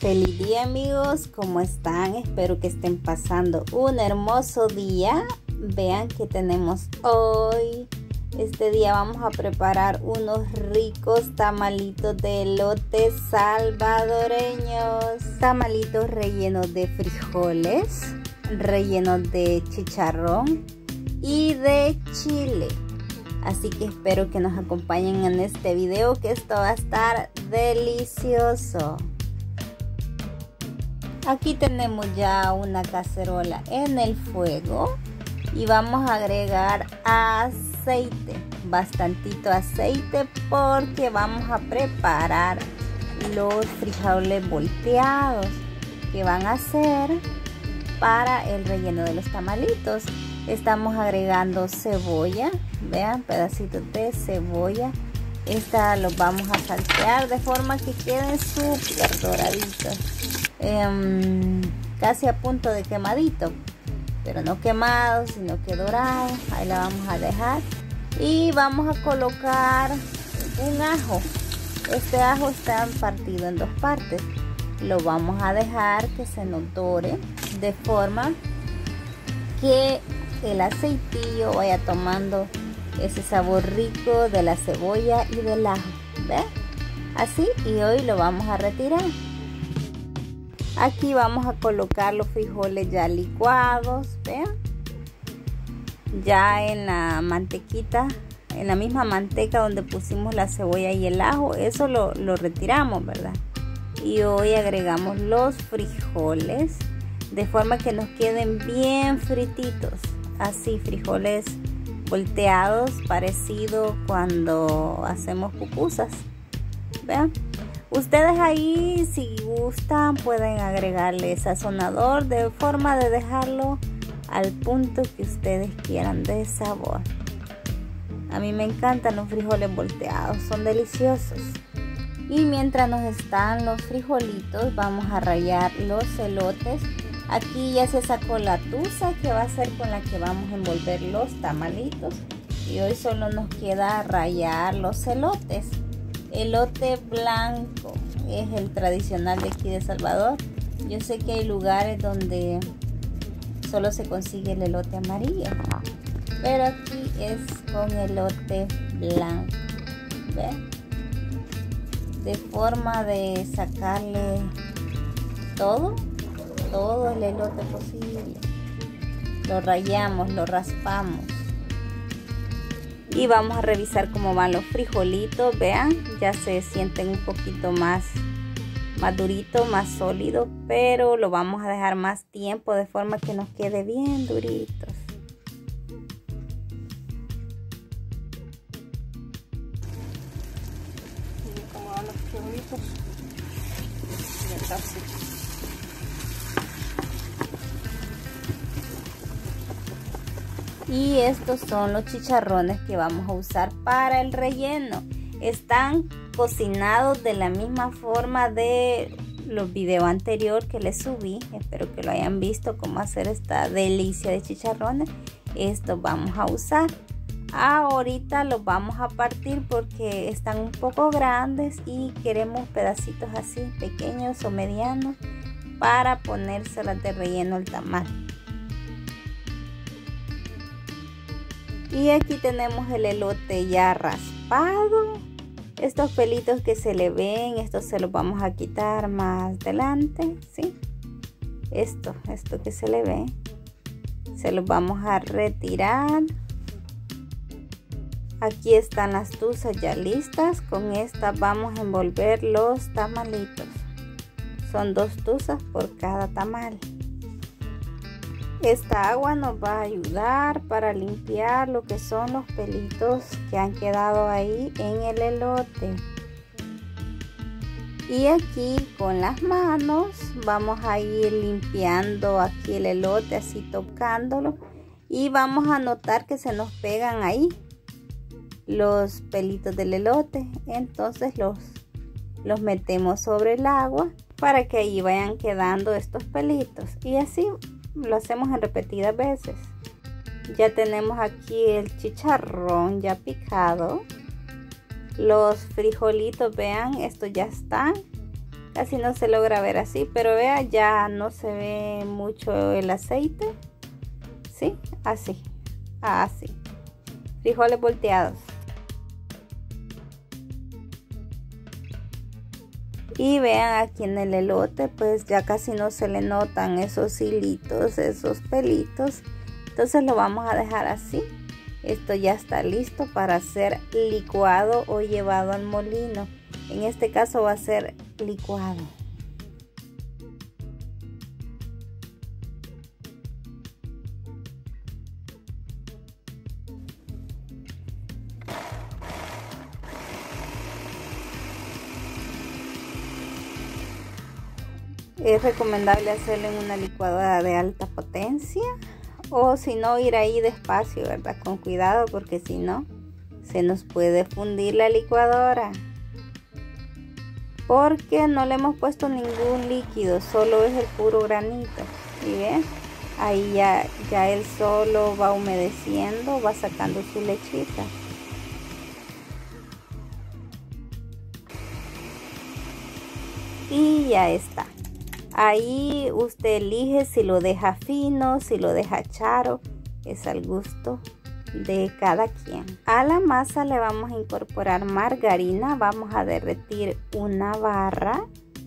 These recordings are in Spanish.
Feliz día amigos, ¿cómo están? Espero que estén pasando un hermoso día. Vean que tenemos hoy. Este día vamos a preparar unos ricos tamalitos de elote salvadoreños. Tamalitos rellenos de frijoles, rellenos de chicharrón y de chile. Así que espero que nos acompañen en este video, que esto va a estar delicioso. Aquí tenemos ya una cacerola en el fuego y vamos a agregar aceite, bastantito aceite, porque vamos a preparar los frijoles volteados que van a ser para el relleno de los tamalitos. Estamos agregando cebolla, vean, pedacitos de cebolla. Esta los vamos a saltear de forma que queden súper doraditos. Casi a punto de quemadito, pero no quemado, sino que dorado. Ahí la vamos a dejar y vamos a colocar un ajo. Este ajo está partido en dos partes. Lo vamos a dejar que se nos dore de forma que el aceitillo vaya tomando ese sabor rico de la cebolla y del ajo. ¿Ve? Así, y hoy lo vamos a retirar. Aquí vamos a colocar los frijoles ya licuados, vean, ya en la mantequita, en la misma manteca donde pusimos la cebolla y el ajo. Eso lo retiramos, ¿verdad? Y hoy agregamos los frijoles de forma que nos queden bien frititos, así, frijoles volteados, parecido cuando hacemos pupusas. Vean. Ustedes ahí, si gustan, pueden agregarle sazonador de forma de dejarlo al punto que ustedes quieran de sabor. A mí me encantan los frijoles volteados, son deliciosos. Y mientras nos están los frijolitos, vamos a rallar los elotes. Aquí ya se sacó la tusa, que va a ser con la que vamos a envolver los tamalitos. Y hoy solo nos queda rallar los elotes. Elote blanco es el tradicional de aquí de Salvador. Yo sé que hay lugares donde solo se consigue el elote amarillo, pero aquí es con elote blanco. ¿Ve? De forma de sacarle todo el elote posible. Lo rallamos, lo raspamos. Y vamos a revisar cómo van los frijolitos. Vean, ya se sienten un poquito más durito, más sólido, pero lo vamos a dejar más tiempo de forma que nos quede bien duritos. Y cómo van los frijolitos. Ya casi. Y estos son los chicharrones que vamos a usar para el relleno. Están cocinados de la misma forma de los videos anteriores que les subí. Espero que lo hayan visto, cómo hacer esta delicia de chicharrones. Estos vamos a usar. Ahorita los vamos a partir porque están un poco grandes y queremos pedacitos así, pequeños o medianos, para ponérselas de relleno al tamal. Y aquí tenemos el elote ya raspado. Estos pelitos que se le ven, estos se los vamos a quitar más adelante, ¿sí? Esto que se le ve, se los vamos a retirar. Aquí están las tuzas ya listas. Con estas vamos a envolver los tamalitos. Son 2 tuzas por cada tamal. Esta agua nos va a ayudar para limpiar lo que son los pelitos que han quedado ahí en el elote. Y aquí con las manos vamos a ir limpiando aquí el elote, así tocándolo. Y vamos a notar que se nos pegan ahí los pelitos del elote. Entonces los metemos sobre el agua para que ahí vayan quedando estos pelitos. Y así lo hacemos en repetidas veces. Ya tenemos aquí el chicharrón ya picado. Los frijolitos, vean, estos ya están Casi no se logra ver así, pero vea, ya no se ve mucho el aceite. ¿Sí? Así. Así. Frijoles volteados. Y vean aquí en el elote, pues ya casi no se le notan esos hilitos, esos pelitos. Entonces lo vamos a dejar así. Esto ya está listo para ser licuado o llevado al molino. En este caso va a ser licuado. Es recomendable hacerlo en una licuadora de alta potencia, o si no, ir ahí despacio, ¿verdad? Con cuidado, porque si no se nos puede fundir la licuadora, porque no le hemos puesto ningún líquido, solo es el puro granito. Y ven, ahí ya él solo va humedeciendo, va sacando su lechita. Y ya está. Ahí usted elige si lo deja fino, si lo deja charo, es al gusto de cada quien. A la masa le vamos a incorporar margarina, vamos a derretir una barra.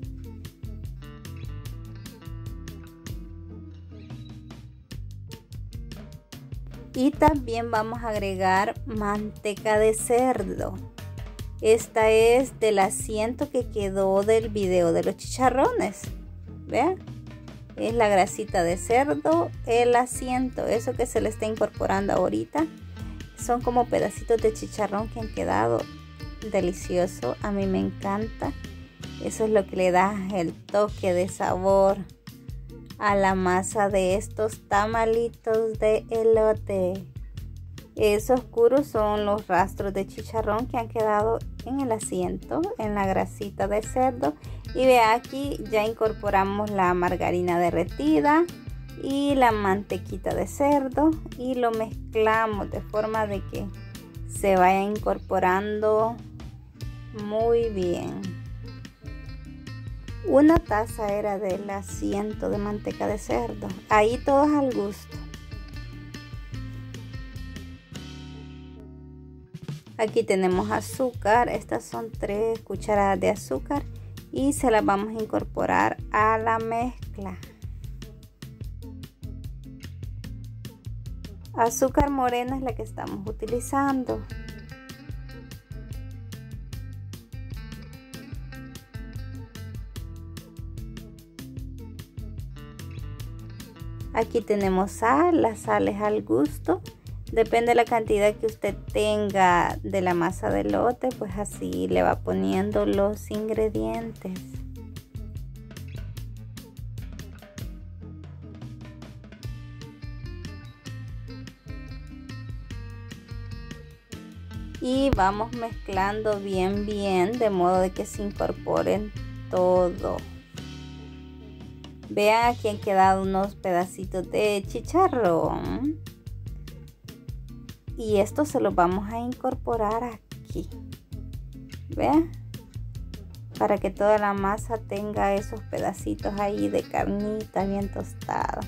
Y también vamos a agregar manteca de cerdo. Esta es del asiento que quedó del video de los chicharrones. Vean, es la grasita de cerdo, el asiento, eso que se le está incorporando ahorita. Son como pedacitos de chicharrón que han quedado delicioso. A mí me encanta. Eso es lo que le da el toque de sabor a la masa de estos tamalitos de elote. Esos oscuros son los rastros de chicharrón que han quedado en el asiento, en la grasita de cerdo. Y vea, aquí ya incorporamos la margarina derretida y la mantequita de cerdo y lo mezclamos de forma de que se vaya incorporando muy bien. Una taza era del asiento de manteca de cerdo. Ahí todo es al gusto. Aquí tenemos azúcar. Estas son 3 cucharadas de azúcar y se las vamos a incorporar a la mezcla. Azúcar morena es la que estamos utilizando. Aquí tenemos sal, la sal es al gusto. Depende de la cantidad que usted tenga de la masa de elote, pues así le va poniendo los ingredientes. Y vamos mezclando bien de modo de que se incorporen todo. Vean, aquí han quedado unos pedacitos de chicharrón. Y esto se lo vamos a incorporar aquí. Vean, para que toda la masa tenga esos pedacitos ahí de carnita bien tostada.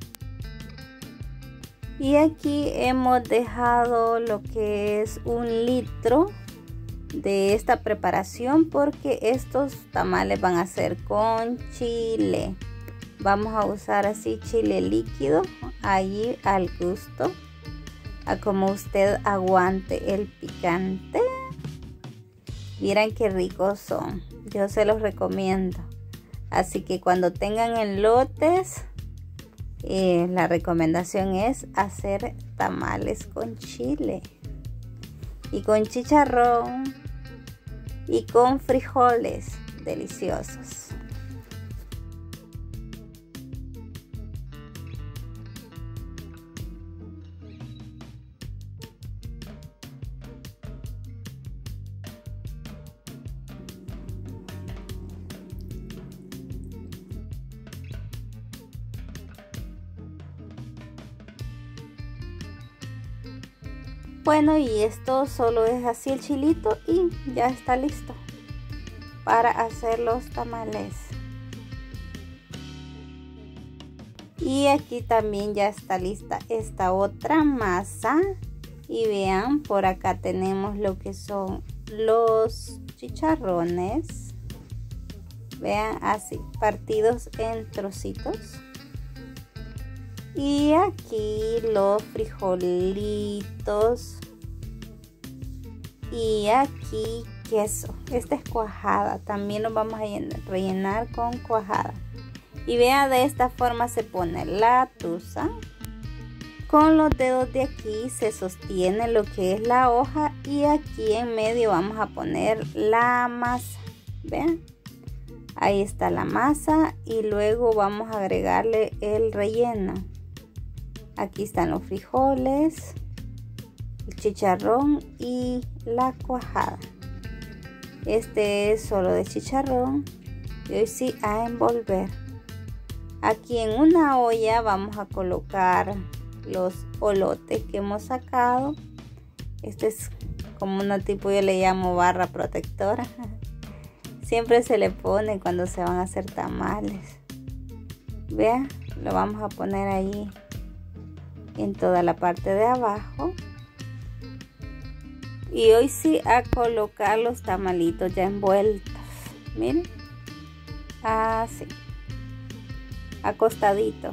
Y aquí hemos dejado lo que es 1 litro de esta preparación, porque estos tamales van a ser con chile. Vamos a usar así chile líquido, ahí al gusto, a como usted aguante el picante. Miren qué ricos son, yo se los recomiendo. Así que cuando tengan elotes, la recomendación es hacer tamales con chile y con chicharrón y con frijoles deliciosos. Bueno, y esto solo es así el chilito y ya está listo. para hacer los tamales. Y aquí también ya está lista esta otra masa. Y vean, por acá tenemos lo que son los chicharrones. Vean, así, partidos en trocitos. Y aquí los frijolitos. Y aquí queso. Esta es cuajada. También lo vamos a rellenar con cuajada. Y vean, de esta forma se pone la tusa. Con los dedos de aquí se sostiene lo que es la hoja. Y aquí en medio vamos a poner la masa. Vean. Ahí está la masa. Y luego vamos a agregarle el relleno. Aquí están los frijoles, el chicharrón y la cuajada. Este es solo de chicharrón. Y hoy sí a envolver. Aquí en una olla vamos a colocar los olotes que hemos sacado. Este es como una tipo, yo le llamo barra protectora. Siempre se le pone cuando se van a hacer tamales. Vean, lo vamos a poner ahí en toda la parte de abajo. Y hoy sí a colocar los tamalitos ya envueltos. Miren, así, acostaditos.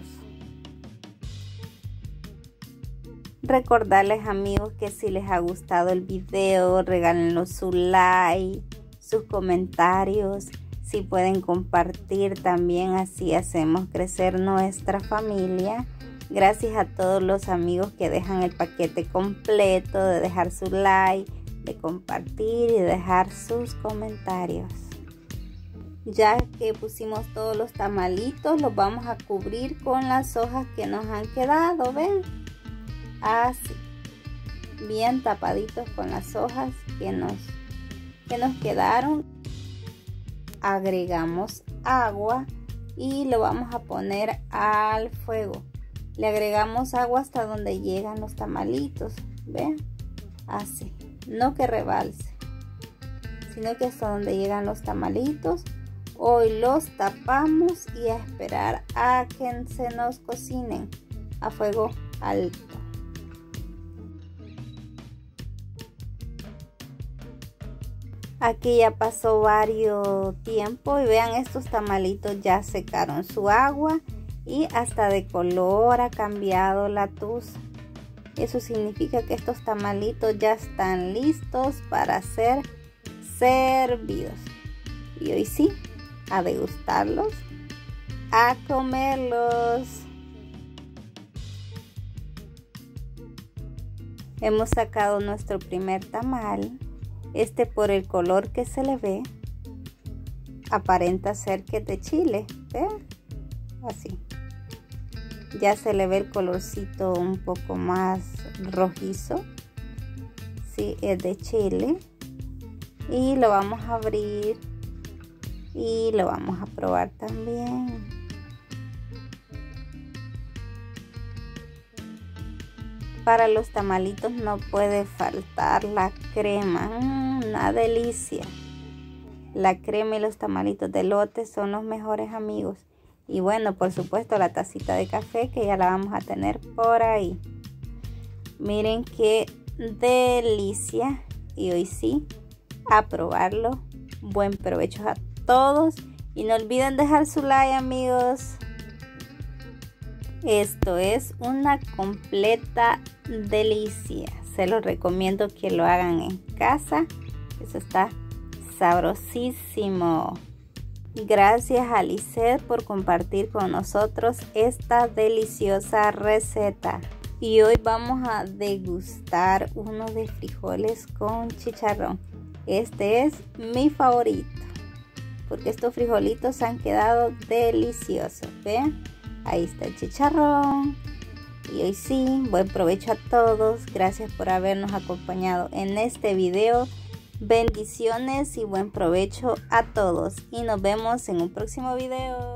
Recordarles, amigos, que si les ha gustado el video, regálenos su like, sus comentarios. Si pueden compartir también, así hacemos crecer nuestra familia. Gracias a todos los amigos que dejan el paquete completo, de dejar su like, de compartir y dejar sus comentarios. Ya que pusimos todos los tamalitos, los vamos a cubrir con las hojas que nos han quedado, ¿ven? Así, bien tapaditos con las hojas que nos quedaron. Agregamos agua y lo vamos a poner al fuego. Le agregamos agua hasta donde llegan los tamalitos, ¿ven? Así, no que rebalse, sino que hasta donde llegan los tamalitos. Hoy los tapamos y a esperar a que se nos cocinen a fuego alto. Aquí ya pasó varios tiempo y vean, estos tamalitos ya secaron su agua. Y hasta de color ha cambiado la tusa. Eso significa que estos tamalitos ya están listos para ser servidos. Y hoy sí, a degustarlos, a comerlos. Hemos sacado nuestro primer tamal. Este, por el color que se le ve, aparenta ser que es de chile. ¿Vean? Así. Ya se le ve el colorcito un poco más rojizo. Sí, es de chile. Y lo vamos a abrir y lo vamos a probar también. Para los tamalitos no puede faltar la crema. Una delicia. La crema y los tamalitos de elote son los mejores amigos. Y bueno, por supuesto, la tacita de café, que ya la vamos a tener por ahí. Miren qué delicia. Y hoy sí, a probarlo. Buen provecho a todos. Y no olviden dejar su like, amigos. Esto es una completa delicia. Se los recomiendo que lo hagan en casa. Eso está sabrosísimo. Gracias a Lisette por compartir con nosotros esta deliciosa receta. Y hoy vamos a degustar uno de frijoles con chicharrón. Este es mi favorito, porque estos frijolitos han quedado deliciosos. Vean, ahí está el chicharrón. Y hoy sí, buen provecho a todos. Gracias por habernos acompañado en este video. Bendiciones y buen provecho a todos. Y nos vemos en un próximo video.